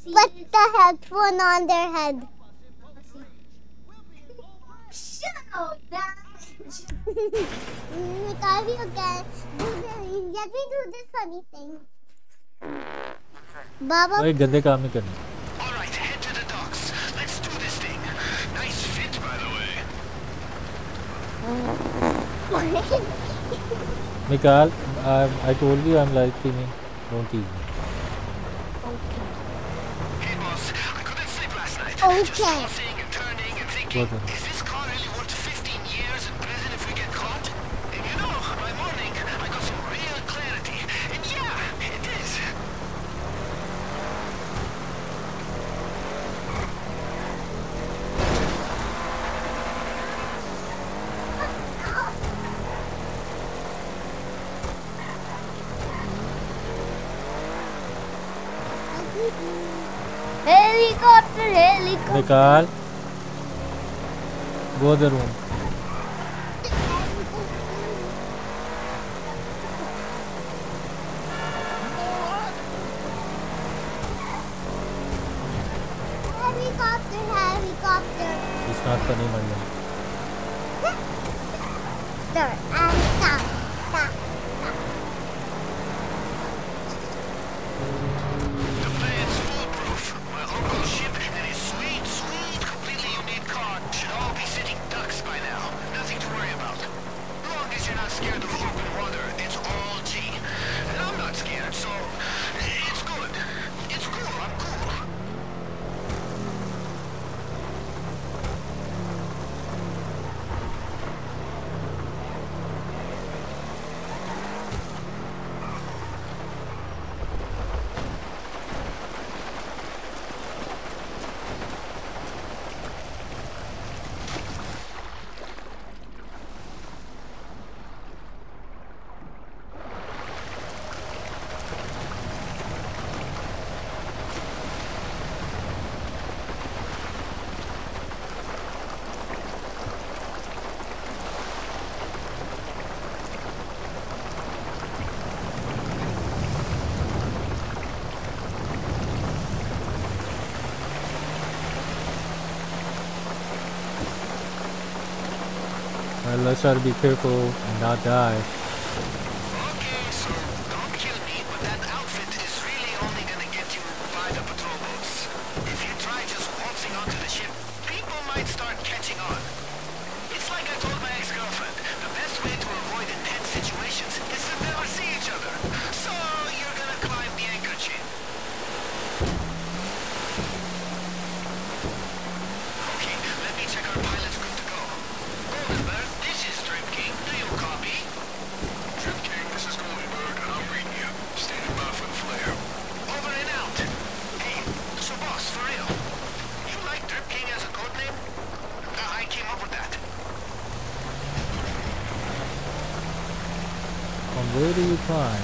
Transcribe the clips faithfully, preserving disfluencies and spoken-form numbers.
put the headphone on their head. Shut Because you get, do the, let me do this funny thing. Baba. ओए गंदे काम नहीं करने. All right, head to the docks. Let's do this thing. Nice fit, by the way. Mikal, I, I told you I'm live streaming. Don't tease me. Okay. Hey, boss. I couldn't sleep last night. Okay. Just tossing and turning and thinking, is this car really worth fifteen years in prison if we get caught? And you know, by morning, I got some real clarity. And yeah, it is. Helicopter, helicopter. Mikal, go the room. Helicopter, helicopter. It's not funny, Maria. Start and stop, stop. The plan's foolproof. My uncle's ship and his sweet, sweet, completely unique car should all be sitting ducks by now. Nothing to worry about. Long as you're not scared of open water, it's all G. And I'm not scared, so it's good. It's cool. I'm cool. Well, let's try to be careful and not die. Okay, so don't kill me, but that outfit is really only gonna get you by the patrol boats. If you try just waltzing onto the ship, people might start catching on. It's like I told my ex-girlfriend, the best way to avoid intense situations is to never see each other. So you're gonna climb the anchor chain. Okay, let me check our pilot's good to go. Goldenberg, this is Drip King. Do you copy? Drip King, this is Goldenberg, and I'm reading you. Standing by for the flare. Over and out. Hey, so boss, for real, you like Drip King as a code name? Uh, I came up with that. From where do you climb?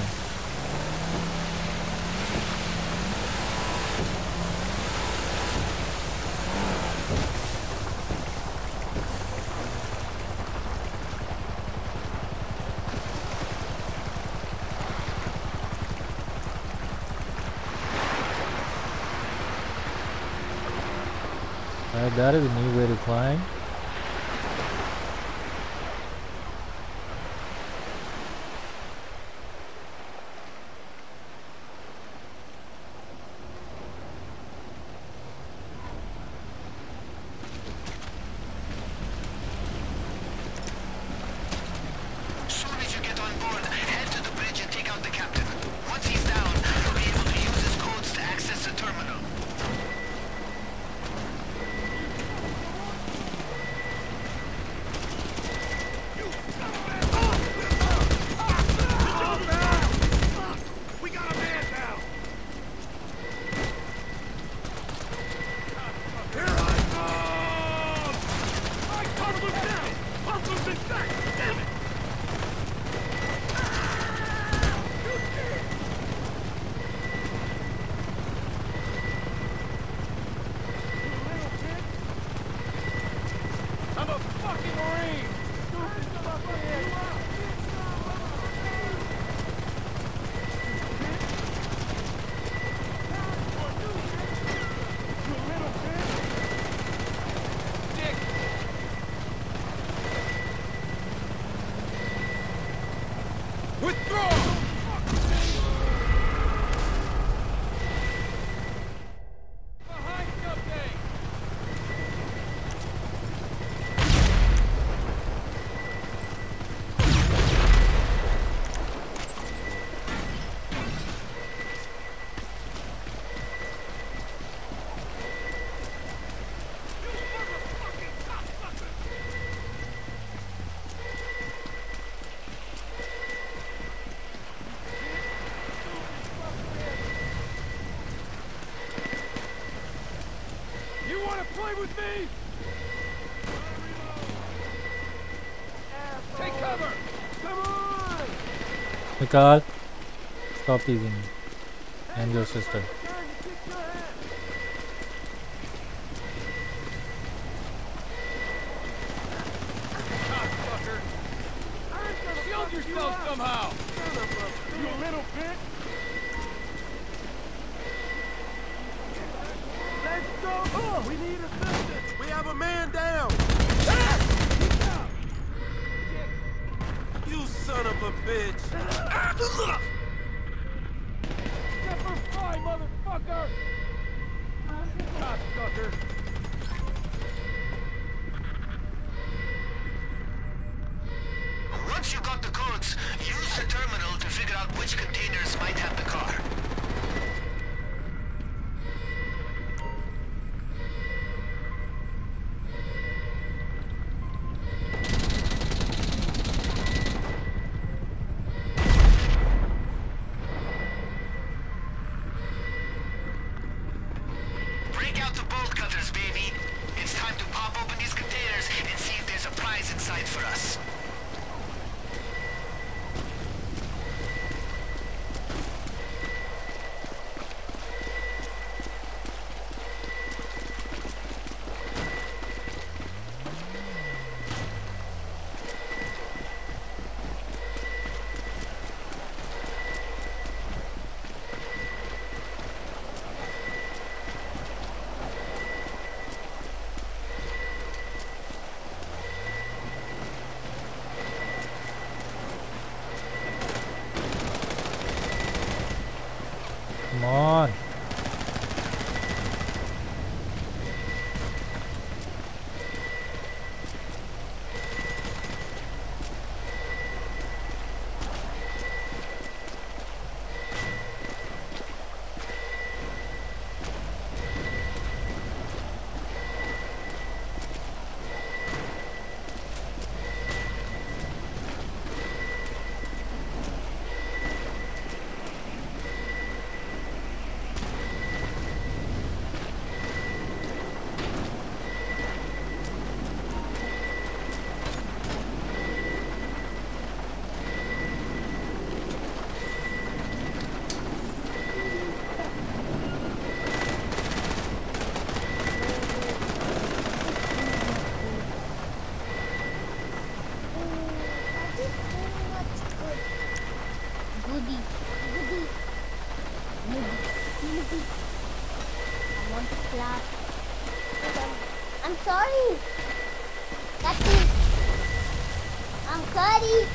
Uh, that is a new way to climb. Soon as you get on board, head to the bridge and take out the captain. Once he's down, you'll be able to use his codes to access the terminal. We got a man down! Here I come! I cut him down! Pump him in back! Damn it! I'm a fucking Marine! Stay with me! Take cover! Come on! Mikal, stop teasing me. And your sister. Shield yourself somehow! You little bitch! Let's go! Oh, we need assistance! We have a man down! Ah! You son of a bitch! Never fly, motherfucker! Cocksucker! Once you got the codes, use the terminal to figure out which containers might have the car. Break out the bolt cutters, baby. It's time to pop open these containers and see if there's a prize inside for us. Come on. Goody, goody, goody, goody. I want to clap. I'm sorry. That's it. I'm sorry.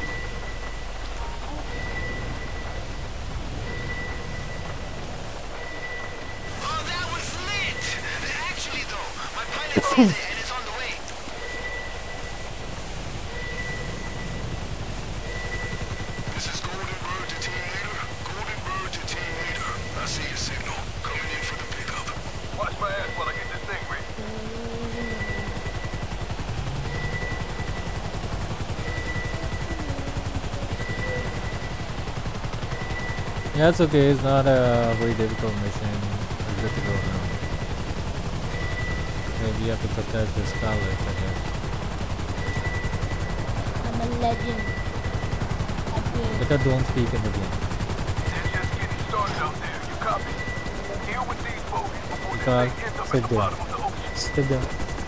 Oh, that was lit! Actually, though, my pilot sees it and is on the way. This is Golden Bird to team leader. Golden Bird to team leader. I see your signal. Coming in for the pickup. Watch my ass while I get this thing ready. Yeah, it's okay. It's not a very difficult mission. We're good to go now. Maybe you have to protect this pallet, I guess. I'm a legend. Again. But I don't speak in the game. It's just getting started out there. You copy? Deal with these bogies before this Carl, thing ends up at sit the down. bottom of the ocean. Sit down.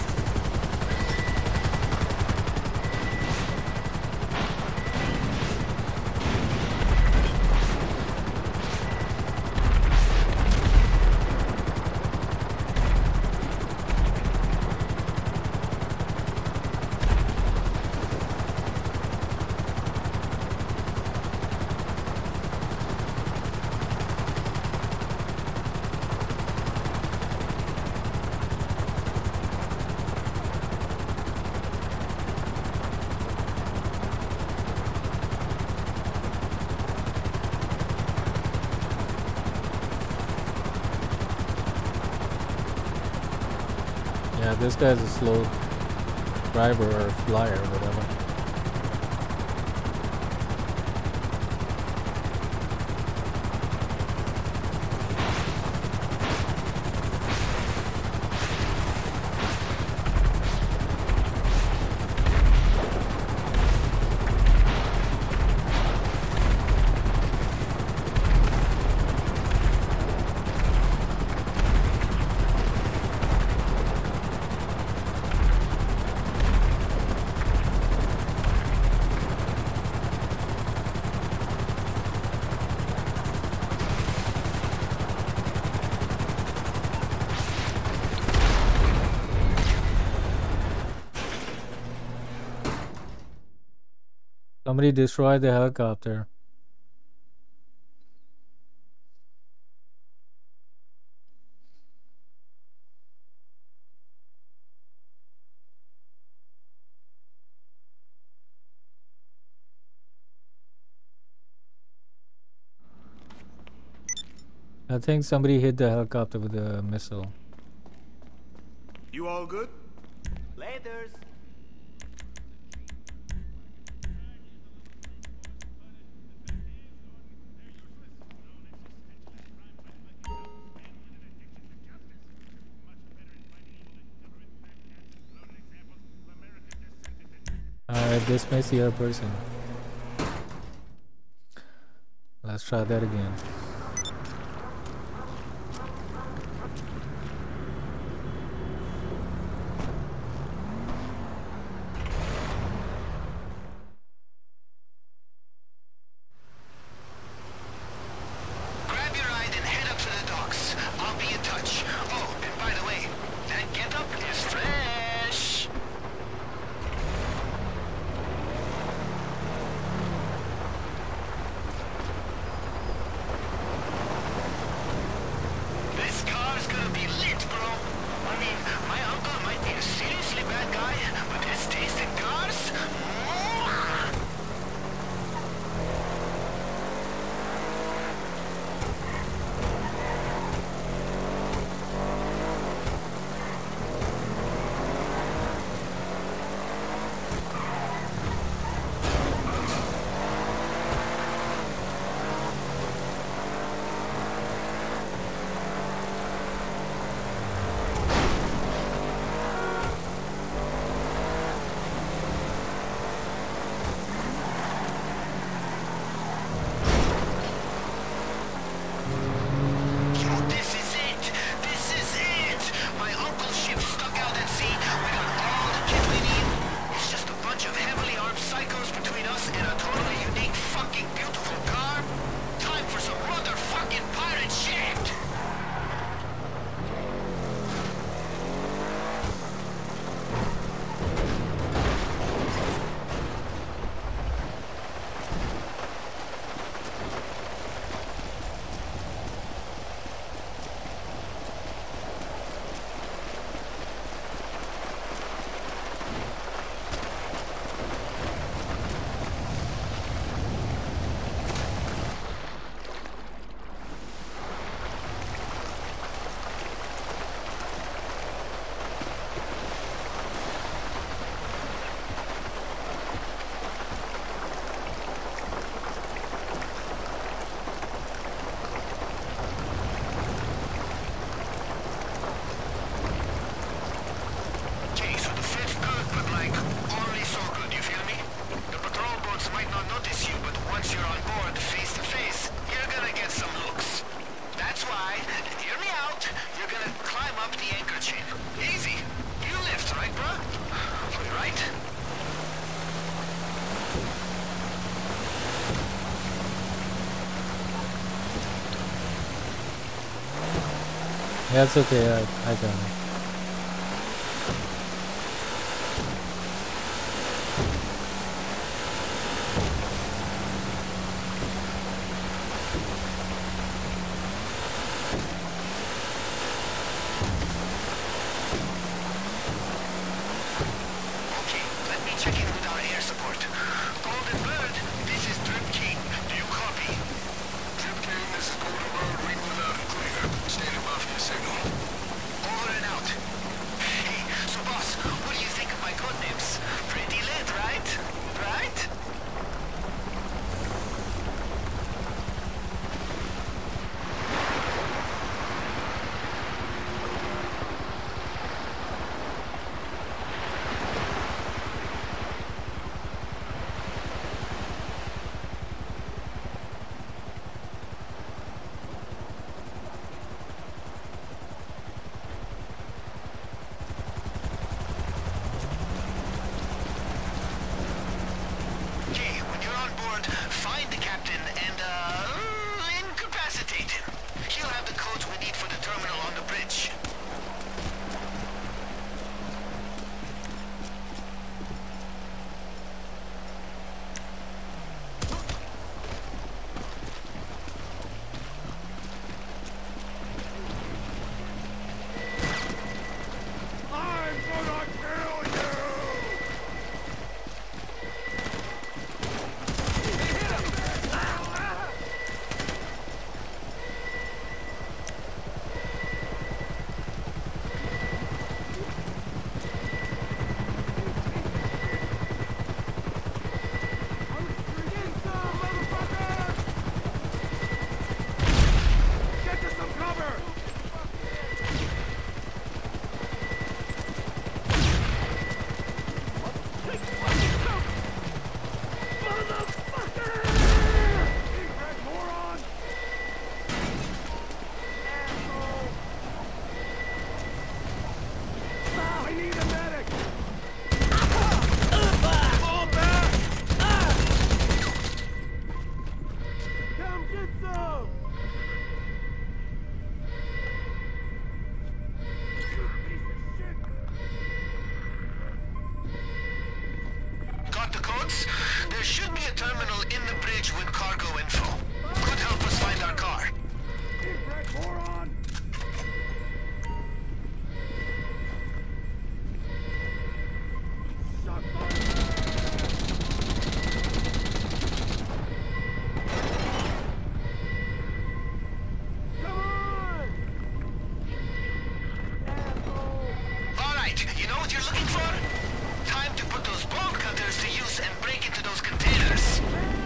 Yeah, this guy's a slow driver or flyer or whatever. Somebody destroyed the helicopter. I think somebody hit the helicopter with a missile. You all good? Laters. Alright, dismiss the other person. Let's try that again. Grab your ride and head up to the docks. I'll be in touch. Oh, and by the way, that getup is fresh. This car's gonna be lit, bro. I mean, my uncle might be a seriously bad guy, but his taste in cars? Mwah! Yo, this is it! This is it! My uncle's ship stuck out at sea. We got all the kit we need. It's just a bunch of heavily armed psychos between us and a totally unique fucking beautiful car. Time for some motherfucking pirate shit! Okay, so the fit's good, but like, only so good, you feel me? The patrol boats might not notice you, but once you're on board, face to face, you're gonna get some looks. That's why, hear me out, you're gonna climb up the anchor chain. Easy. You lift, right, bruh? Right? Yeah, it's okay. I, I got it. Okay, let me check in with our air support. Golden Bird, this is Drip King. Do you copy? Drip King, this is Golden Bird. Reading you loud and clear. Standing by for your signal. Over and out. Victor? Time to put those bolt cutters to use and break into those containers.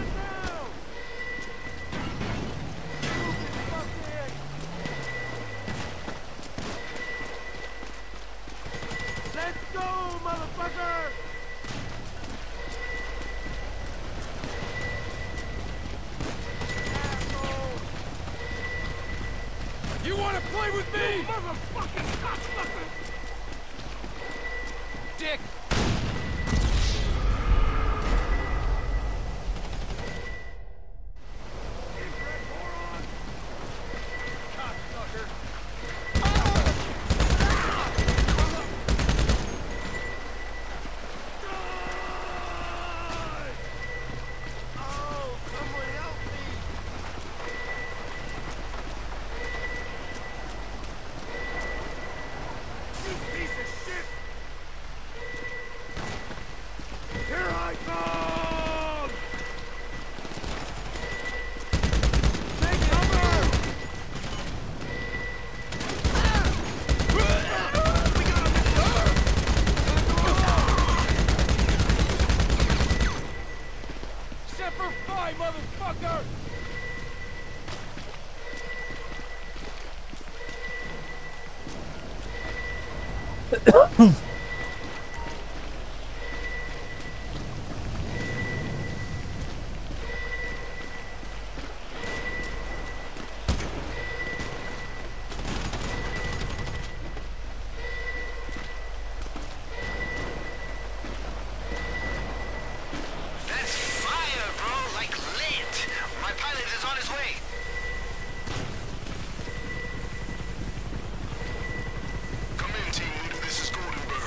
Let's go, motherfucker! Asshole. You wanna play with me? You motherfucking cocksucker! Dick! Motherfucker! Come in, team leader. This is Goldenberg.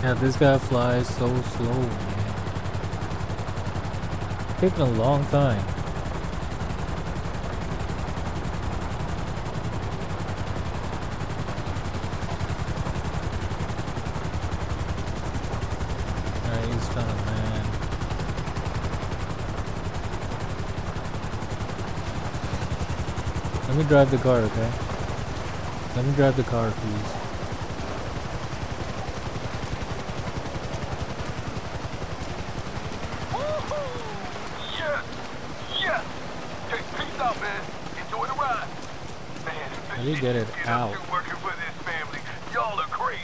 Yeah, this guy flies so slow, man. Taking a long time. Alright, he's trying to land. Let me drive the car, okay? Let me drive the car, please. How do you get it out? Working for this family. Y'all are crazy.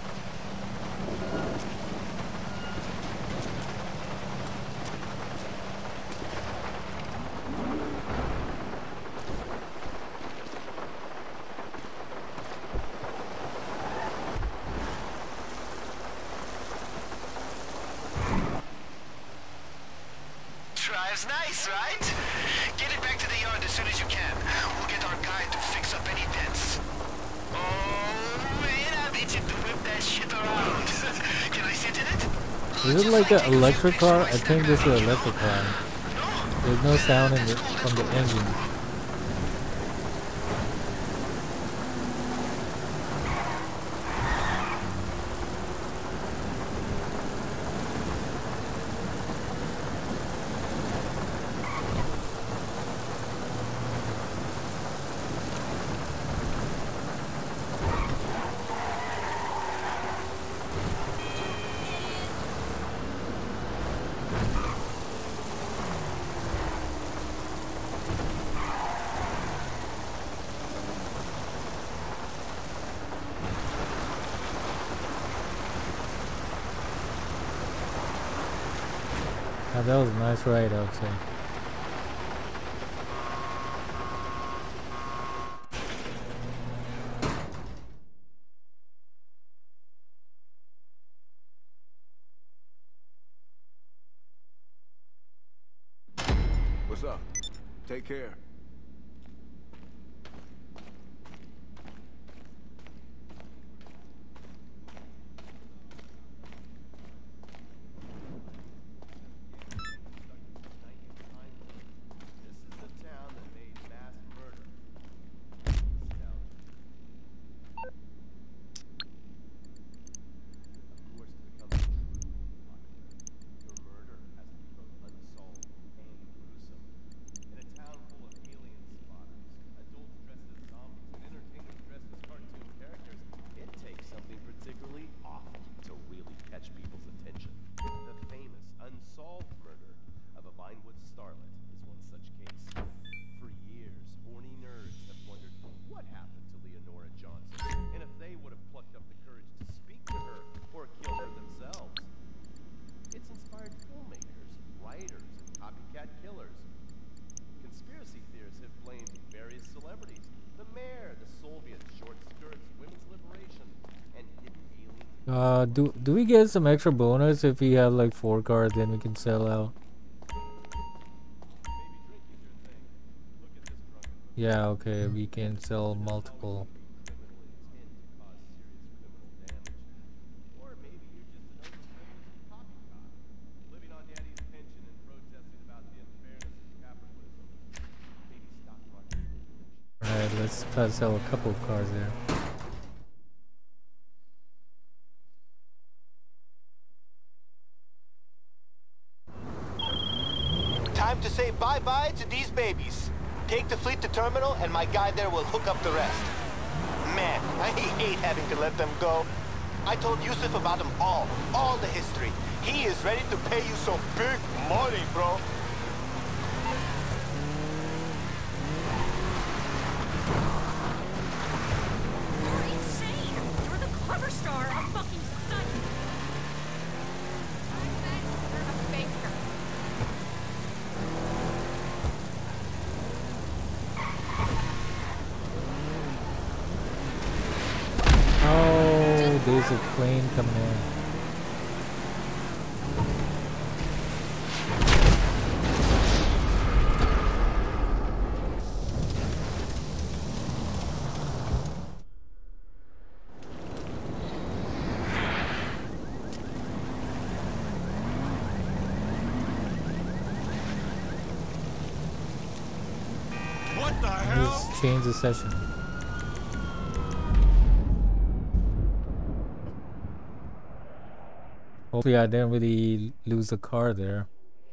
Drive's nice, right? Get it back to the yard as soon as you can. We'll get our guy to fix up any dents. Oh, man, I'm itching to whip that shit around. Can I sit in it? Is it like an electric car? I think this is an electric car. There's no sound in the, from the engine. Oh, that was a nice ride, I would say. What's up? Take care. Uh, do do we get some extra bonus if we have like four cars? Then we can sell out. Yeah, okay, we can sell multiple. Alright, let's try to sell a couple of cars there. Time to say bye-bye to these babies. Take the fleet to terminal and my guy there will hook up the rest. Man, I hate having to let them go. I told Yusuf about them all, all the history. He is ready to pay you some big money, bro. You're insane! You're the cover star of fucking Sun! I said you're a faker. Oh, there's a plane coming in. just change the session. Hopefully I didn't really lose the car there.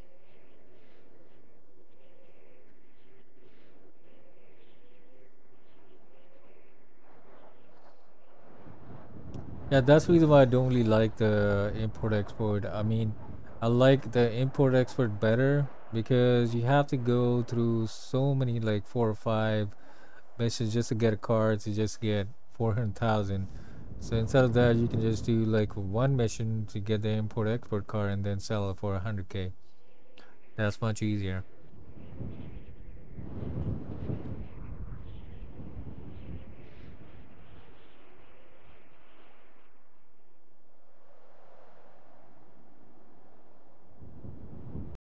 Yeah, that's the reason why I don't really like the import export. I mean, I like the import export better because you have to go through so many, like four or five missions just to get a car to just get four hundred thousand. So instead of that, you can just do like one mission to get the import export car and then sell it for one hundred k. That's much easier.